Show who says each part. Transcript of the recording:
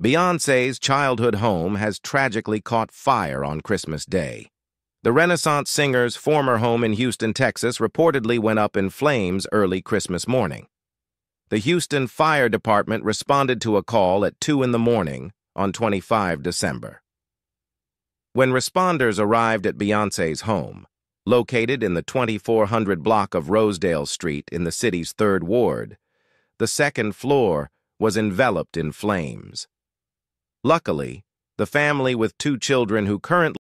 Speaker 1: Beyonce's childhood home has tragically caught fire on Christmas Day. The Renaissance singer's former home in Houston, Texas, reportedly went up in flames early Christmas morning. The Houston Fire Department responded to a call at 2 in the morning on 25 December. When responders arrived at Beyonce's home, located in the 2400 block of Rosedale Street in the city's 3rd Ward, the second floor was enveloped in flames. Luckily, the family with 2 children who currently